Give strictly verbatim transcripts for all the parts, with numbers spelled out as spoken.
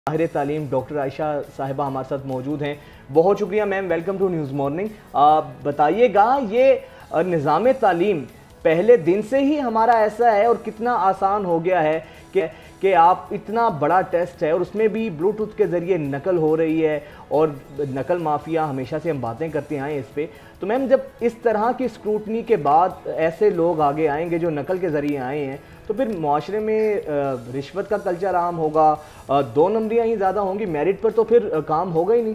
माहिर तालीम डॉक्टर आयशा साहिबा हमारे साथ मौजूद हैं। बहुत शुक्रिया ma'am, welcome to news morning. बताइएगा ये निज़ाम तालीम पहले दिन से ही हमारा ऐसा है और कितना आसान हो गया है कि कि आप इतना बड़ा टेस्ट है और उसमें भी ब्लूटूथ के ज़रिए नकल हो रही है और नकल माफिया, हमेशा से हम बातें करते आए इस पे। तो मैम जब इस तरह की स्क्रूटनी के बाद ऐसे लोग आगे आएंगे जो नकल के ज़रिए आए हैं तो फिर मुआशरे में रिश्वत का कल्चर आम होगा, दो नंबरियाँ ही ज़्यादा होंगी, मेरिट पर तो फिर काम होगा ही नहीं।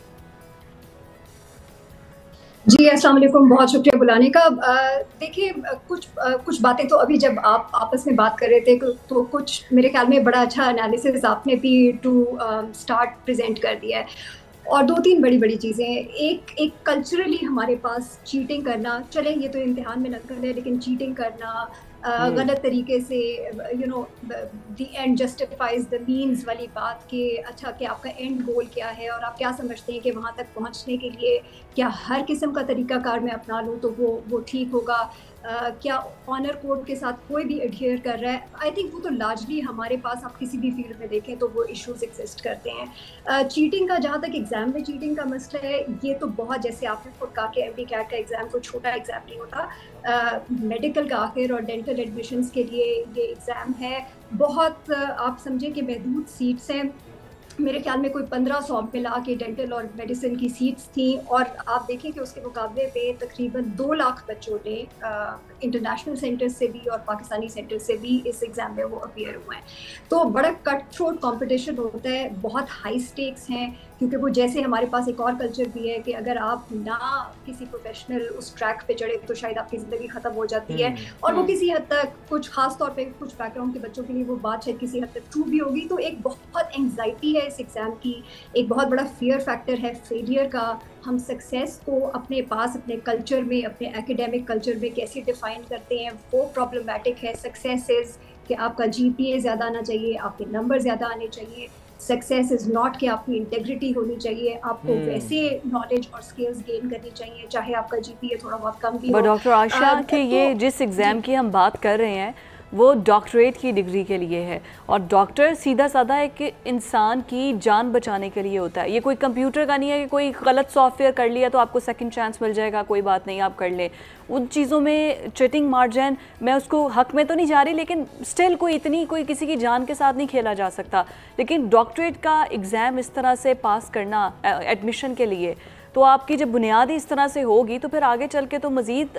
जी अस्सलाम वालेकुम, बहुत शुक्रिया बुलाने का। देखिए कुछ आ, कुछ बातें तो अभी जब आप आपस में बात कर रहे थे तो कुछ मेरे ख्याल में बड़ा अच्छा एनालिसिस आपने भी टू स्टार्ट प्रेजेंट कर दिया है। और दो तीन बड़ी बड़ी चीज़ें हैं। एक एक कल्चरली हमारे पास चीटिंग करना, चले ये तो इम्तिहान में नकल है, लेकिन चीटिंग करना गलत तरीके से, you know the end justifies the means वाली बात कि अच्छा कि आपका एंड गोल क्या है और आप क्या समझते हैं कि वहाँ तक पहुँचने के लिए क्या हर किस्म का तरीक़ाकार मैं अपना लूँ तो वो वो ठीक होगा। Uh, क्या ऑनर कोड के साथ कोई भी एडहियर कर रहा है, आई थिंक वो तो लार्जली हमारे पास आप किसी भी फील्ड में देखें तो वो इश्यूज एग्जिस्ट करते हैं। चीटिंग uh, का जहाँ तक एग्ज़ाम में चीटिंग का मसला है, ये तो बहुत, जैसे आपने खुद कहा कि एमडी कैट का एग्ज़ाम कोई छोटा एग्ज़ाम नहीं होता। मेडिकल uh, का आखिर और डेंटल एडमिशन्स के लिए ये एग्ज़ाम है। बहुत uh, आप समझें कि महदूद सीट्स हैं, मेरे ख्याल में कोई पंद्रह सौ मिला के डेंटल और मेडिसिन की सीट्स थी, और आप देखें कि उसके मुकाबले पे तकरीबन दो लाख बच्चों ने इंटरनेशनल सेंटर से भी और पाकिस्तानी सेंटर से भी इस एग्ज़ाम में वो अपीयर हुए हैं। तो बड़ा कट थ्रोट कंपटीशन होता है, बहुत हाई स्टेक्स हैं, क्योंकि वो जैसे हमारे पास एक और कल्चर भी है कि अगर आप ना किसी प्रोफेशनल उस ट्रैक पे चढ़े तो शायद आपकी ज़िंदगी ख़त्म हो जाती है। और वो किसी हद तक, कुछ ख़ास तौर पे कुछ बैकग्राउंड के बच्चों के लिए वो बात शायद किसी हद तक ट्रू भी होगी। तो एक बहुत एंग्जाइटी है इस एग्ज़ाम की, एक बहुत बड़ा फियर फैक्टर है फेलियर का। हम सक्सेस को अपने पास, अपने कल्चर में, अपने एकेडमिक कल्चर में कैसे डिफ़ाइन करते हैं वो प्रॉब्लमेटिक है। सक्सेस इज़ कि आपका जी पी ए ज़्यादा आना चाहिए, आपके नंबर ज़्यादा आने चाहिए। सक्सेस इज़ नॉट कि आपकी इंटेग्रिटी होनी चाहिए, आपको hmm. वैसे नॉलेज और स्किल्स गेन करनी चाहिए, चाहे आपका जी पी ए थोड़ा बहुत कम भी हो। डॉक्टर आयशा uh, कि ये तो, जिस एग्ज़ाम की हम बात कर रहे हैं वो डॉक्टरेट की डिग्री के लिए है, और डॉक्टर सीधा साधा एक इंसान की जान बचाने के लिए होता है। ये कोई कंप्यूटर का नहीं है कि कोई गलत सॉफ्टवेयर कर लिया तो आपको सेकंड चांस मिल जाएगा, कोई बात नहीं आप कर लें। उन चीज़ों में चीटिंग मार्जिन, मैं उसको हक में तो नहीं जा रही, लेकिन स्टिल कोई इतनी कोई किसी की जान के साथ नहीं खेला जा सकता। लेकिन डॉक्टरेट का एग्ज़ाम इस तरह से पास करना एडमिशन के लिए, तो आपकी जब बुनियाद इस तरह से होगी तो फिर आगे चल के तो मज़ीद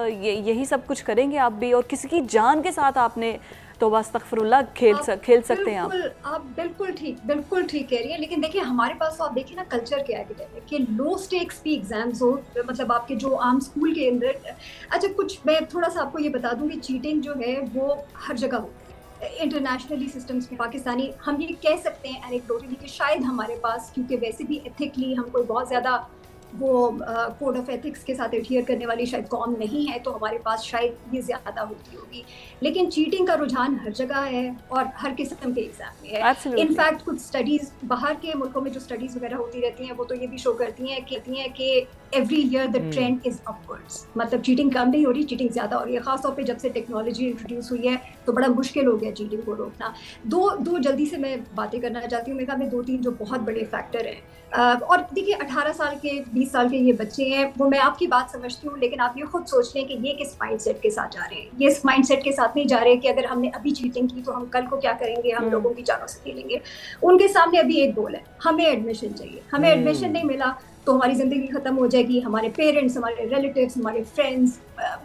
यही सब कुछ करेंगे आप भी, और किसी की जान के साथ आपने तो बस अस्तगफिरुल्लाह खेल सक, खेल सकते हैं आप। आप बिल्कुल ठीक बिल्कुल ठीक कह रही हैं, लेकिन देखिए हमारे पास तो आप देखिए ना कल्चर क्या है कि लो स्टेक्स भी एग्जाम्स हो, मतलब आपके जो आम स्कूल के अंदर। अच्छा कुछ मैं थोड़ा सा आपको ये बता दूं कि चीटिंग जो है वो हर जगह होती है इंटरनेशनली सिस्टम्स में। पाकिस्तानी, हम ये कह सकते हैं एनेक्डोटली कि शायद हमारे पास, क्योंकि वैसे भी एथिकली हम कोई बहुत ज़्यादा वो कोड ऑफ एथिक्स के साथ एडहियर करने वाली शायद कौम नहीं है, तो हमारे पास शायद ये ज़्यादा होती होगी। लेकिन चीटिंग का रुझान हर जगह है और हर किस्म के एग्जाम में है। इनफैक्ट कुछ स्टडीज़, बाहर के मुल्कों में जो स्टडीज़ वगैरह होती रहती हैं वो तो ये भी शो करती हैं कहती हैं कि every year the trend is upwards, मतलब चीटिंग कम नहीं हो रही, चीटिंग ज़्यादा हो रही है। ख़ासतौर पे जब से टेक्नोलॉजी इंट्रोड्यूस हुई है तो बड़ा मुश्किल हो गया चीटिंग को रोकना। दो दो जल्दी से मैं बातें करना चाहती हूँ, मेरे ख्याल में दो तीन जो बहुत बड़े फैक्टर हैं। और देखिए अठारह साल के, बीस साल के ये बच्चे हैं, वो मैं आपकी बात समझती हूँ, लेकिन आप ये खुद सोच लें कि ये किस माइंडसेट के साथ जा रहे हैं। ये इस माइंडसेट के साथ नहीं जा रहे कि अगर हमने अभी चीटिंग की तो हम कल को क्या करेंगे, हम लोगों की जानों से खेलेंगे। उनके सामने अभी एक गोल है, हमें एडमिशन चाहिए। हमें एडमिशन नहीं मिला तो हमारी ज़िंदगी ख़त्म हो जाएगी, हमारे पेरेंट्स, हमारे रिलेटिव्स, हमारे फ्रेंड्स,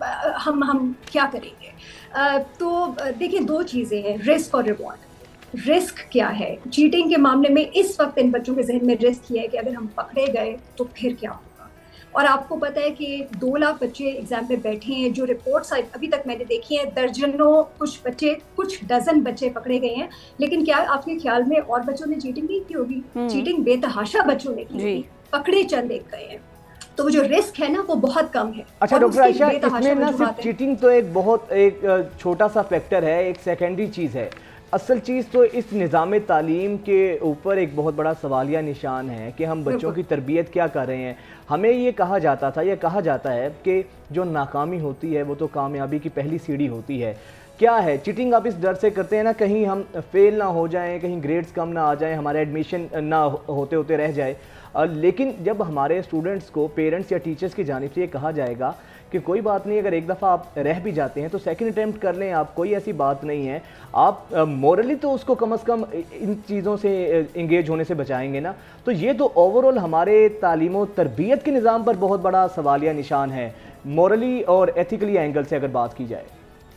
हम हम क्या करेंगे। तो देखिए दो चीज़ें हैं, रिस्क और रिवॉर्ड। रिस्क क्या है चीटिंग के मामले में इस वक्त इन बच्चों के जहन में? रिस्क ये है कि अगर हम पकड़े गए तो फिर क्या होगा। और आपको पता है कि दो लाख बच्चे एग्जाम पे बैठे हैं, जो रिपोर्ट्स अभी तक मैंने देखी हैं दर्जनों, कुछ बच्चे, कुछ डजन बच्चे पकड़े गए हैं। लेकिन क्या आपके ख्याल में और बच्चों ने चीटिंग नहीं की होगी? चीटिंग बेतहाशा बच्चों ने की होगी, पकड़े चंद एक गए हैं, तो वो जो रिस्क है ना वो बहुत कम है। अच्छा डॉक्टर आयशा, इसमें ना सिर्फ चीटिंग तो एक बहुत एक छोटा सा फैक्टर है, एक सेकेंडरी चीज़ है। असल चीज़ तो इस निज़ाम तालीम के ऊपर एक बहुत बड़ा सवालिया निशान है कि हम बच्चों की तरबियत क्या कर रहे हैं। हमें ये कहा जाता था, ये कहा जाता है कि जो नाकामी होती है वो तो कामयाबी की पहली सीढ़ी होती है। کیا ہے چیٹنگ آپ اس ڈر سے کرتے ہیں نا کہیں ہم فیل نہ ہو جائیں, کہیں گریڈز کم نہ آ جائیں, ہمارے ایڈمیشن نہ ہوتے ہوتے رہ جائے, لیکن جب ہمارے اسٹوڈنٹس کو پیرنٹس یا ٹیچرز کی جانب سے یہ کہا جائے گا کہ کوئی بات نہیں, اگر ایک دفعہ آپ رہ بھی جاتے ہیں تو سیکنڈ اٹیمپٹ کر لیں آپ, کوئی ایسی بات نہیں ہے, آپ مورلی تو اس کو کم از کم ان چیزوں سے انگیج ہونے سے بچائیں گے نا, تو یہ تو اوورآل ہمارے تعلیم و تربیت کے نظام پر بہت بڑا سوالیہ نشان ہے, مورلی اور ایتھیکلی اینگل سے اگر بات کی جائے.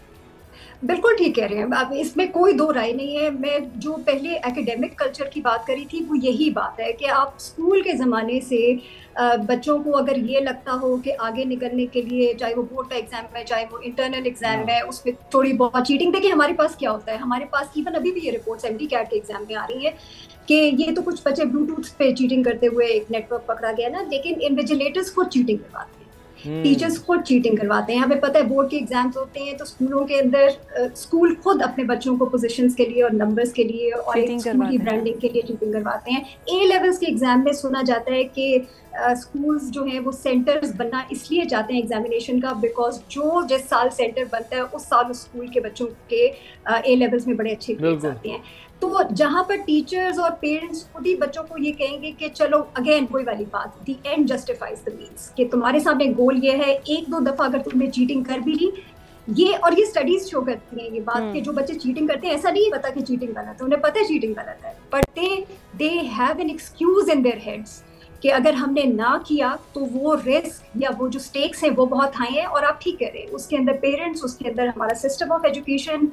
بالکل ٹھیک کہہ رہے ہیں اب, اس میں کوئی دو رائے نہیں ہے. میں جو پہلے ایکیڈیمک کلچر کی بات کری تھی وہ یہی بات ہے کہ آپ اسکول کے زمانے سے بچوں کو اگر یہ لگتا ہو کہ آگے نکلنے کے لیے, چاہے وہ بورڈ کا ایگزام ہے, چاہے وہ انٹرنل ایگزام ہے, اس میں تھوڑی بہت چیٹنگ, دیکھیں ہمارے پاس کیا ہوتا ہے, ہمارے پاس ایون ابھی بھی یہ رپورٹس ایم ڈی کیٹ کے ایگزام میں آ رہی ہیں کہ یہ تو کچھ بچے بلوٹوتھ پہ چیٹنگ کرتے ہوئے ایک نیٹ ورک پکڑا گیا نا, لیکن انویجیلیٹرز خود چیٹنگ کرواتے ہیں, ٹیچرز خود چیٹنگ کرواتے ہیں. ہمیں پتہ ہے بورڈ کے ایگزامز ہوتے ہیں تو اسکولوں کے اندر اسکول خود اپنے بچوں کو پوزیشنز کے لیے اور نمبرز کے لیے اور اسکول کی برانڈنگ کے لیے چیٹنگ کرواتے ہیں. اے لیولس کے ایگزام میں سنا جاتا ہے کہ اسکولز جو ہیں وہ سینٹرز بننا اس لیے چاہتے ہیں ایگزامینیشن کا بیکاز جو جس سال سینٹر بنتا ہے اس سال اسکول کے بچوں کے اے لیولس میں بڑے اچھے گریڈز آتے ہیں. تو جہاں پر ٹیچرز اور پیرنٹس خود ہی بچوں کو یہ کہیں گے کہ چلو اگین وہی والی بات, the end justifies the means, کہ تمہارے سامنے گول یہ ہے, ایک دو دفعہ اگر تم نے چیٹنگ کر بھی لی, یہ اور یہ اسٹڈیز شو کرتی ہیں یہ بات کہ جو بچے چیٹنگ کرتے ہیں ایسا نہیں پتا کہ چیٹنگ غلط ہے, انہیں پتہ ہے چیٹنگ غلط ہے, but they they have an excuse in their heads کہ اگر ہم نے نہ کیا تو وہ رسک یا وہ جو سٹیکس ہیں وہ بہت ہائی ہیں. اور آپ ٹھیک کہہ رہے ہیں, اس کے اندر پیرنٹس, اس کے اندر ہمارا سسٹم آف ایجوکیشن,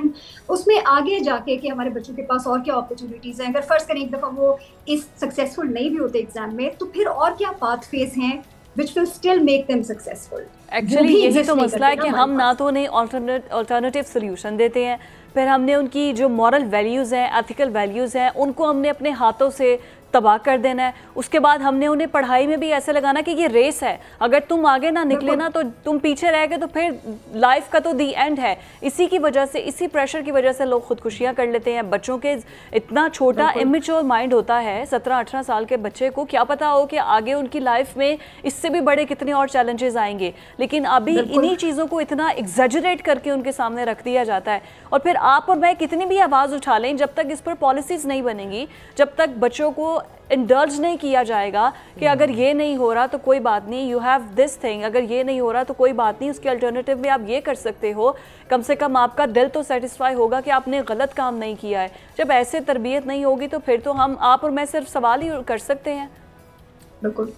اس میں آگے جا کے کہ ہمارے بچوں کے پاس اور کیا اپرچونیٹیز ہیں. اگر فرض کریں ایک دفعہ وہ اس سکسیزفل نہیں بھی ہوتے ایگزام میں تو پھر اور کیا پاتھ فیز ہیں which will still make them successful. Actually یہی تو مسئلہ ہے کہ ہم نہ تو انہیں آلٹرنیٹیو سلیوشن دیتے ہیں, پھر ہم نے ان کی جو مورل ویلیوز ہیں, ایتھیکل ویلیوز ہیں, ان کو ہم نے اپنے ہاتھوں سے تباہ کر دینا ہے. اس کے بعد ہم نے انہیں پڑھائی میں بھی ایسے لگانا کہ یہ ریس ہے, اگر تم آگے نہ نکلے نا تو تم پیچھے رہ گئے تو پھر لائف کا تو دی اینڈ ہے. اسی کی وجہ سے, اسی پریشر کی وجہ سے لوگ خودکشیاں کر لیتے ہیں. بچوں کے اتنا چھوٹا امیچور مائنڈ ہوتا ہے, سترہ اٹھارہ سال کے بچے کو کیا پتا ہو کہ آگے ان کی لائف میں اس سے بھی بڑے کتنے اور چیلنجز آئیں گے, لیکن ابھی انہی چیزوں کو اتنا ایگزیجریٹ کر کے ان کے سامنے رکھ دیا جاتا ہے. اور پھر آپ اور میں کتنی بھی آواز اٹھا لیں, جب تک اس پر پالیسیز نہیں بنیں گی, جب تک بچوں کو انڈلج نہیں کیا جائے گا کہ اگر یہ نہیں ہو رہا تو کوئی بات نہیں, یو ہیو دس تھنگ, اگر یہ نہیں ہو رہا تو کوئی بات نہیں, اس کے الٹرنیٹیو میں آپ یہ کر سکتے ہو, کم سے کم آپ کا دل تو سیٹسفائی ہوگا کہ آپ نے غلط کام نہیں کیا ہے. جب ایسے تربیت نہیں ہوگی تو پھر تو ہم, آپ اور میں صرف سوال ہی کر سکتے ہیں. بالکل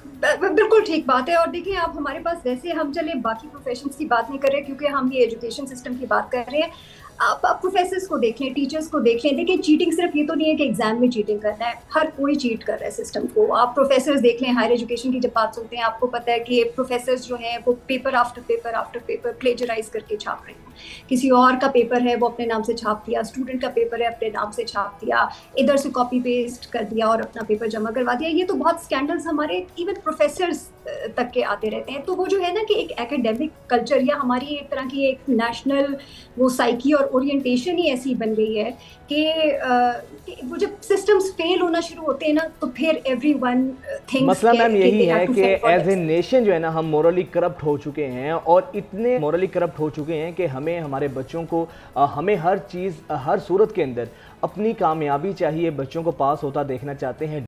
بالکل ٹھیک بات ہے. اور دیکھیں آپ ہمارے پاس ویسے ہم چلے باقی پروفیشنز کی بات نہیں کر رہے کیونکہ ہم یہ ایجوکیشن سسٹم کی بات کر رہے ہیں. آپ آپ پروفیسرس کو دیکھ لیں, ٹیچرس کو دیکھ لیں. دیکھیں چیٹنگ صرف یہ تو نہیں ہے کہ ایگزام میں چیٹنگ کرنا ہے, ہر کوئی چیٹ کر رہا ہے سسٹم کو. آپ پروفیسرز دیکھ لیں, ہائر ایجوکیشن کی جب بات سنتے ہیں آپ کو پتہ ہے کہ پروفیسرز جو ہیں وہ paper after paper after paper plagiarize کر کے چھاپ رہے ہیں. کسی اور کا پیپر ہے وہ اپنے نام سے چھاپ دیا, اسٹوڈنٹ کا پیپر ہے اپنے نام سے چھاپ دیا, ادھر سے کاپی پیسٹ کر دیا اور اپنا پیپر جمع کروا دیا. یہ تو بہت اسکینڈلس ہمارے ایون پروفیسرز تک کے آتے رہتے ہیں. تو وہ جو ہے نا کہ ایک ایکیڈیمک کلچر یا ہماری ایک طرح کی ایک نیشنل وہ سائیکی اور اورینٹیشن ہی ایسی بن گئی ہے کہ وہ جب سسٹمز فیل ہونا شروع ہوتے ہیں نا تو پھر ایوری ون تھنکس. مسئلہ میم یہی ہے کہ ایز اے نیشن جو ہے نا ہم مورلی کرپٹ ہو چکے ہیں, اور اتنے مورلی کرپٹ ہو چکے ہیں کہ ہمیں ہمارے بچوں کو, ہمیں ہر چیز ہر صورت کے اندر اپنی کامیابی چاہیے, بچوں کو پاس ہوتا دیکھنا چاہتے ہیں.